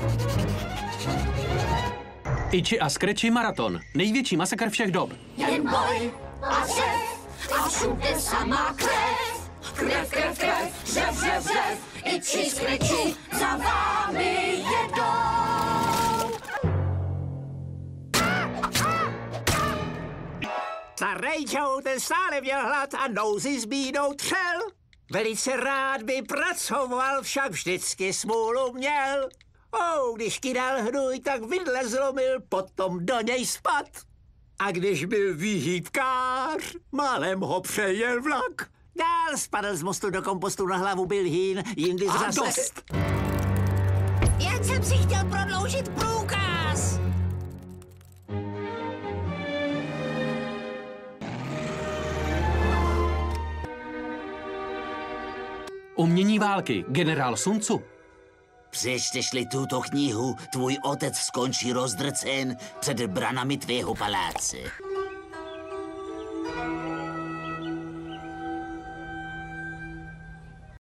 Itchy a Scratchy maraton. Největší masakr všech dob. Jen boj a řev a všude samá krev. Krev, krev, krev, řev, řev, řev. Itchy, Scratchy za vámi jedou. Starý Joe ten stále měl hlad a nouzi s bídou třel. Velice rád by pracoval, však vždycky smůlu měl. Když kydal hnůj, tak vidle zlomil, potom do něj spad. A když byl výhýbkář, málem ho přejel vlak. Dál spadl z mostu do kompostu, na hlavu byl hýn, jindy zase... dost! Jen jsem si chtěl prodloužit průkaz. Umění války. Generál Sun Tzu. Přečteš-li tuto knihu, tvůj otec skončí rozdrcen před branami tvého paláce.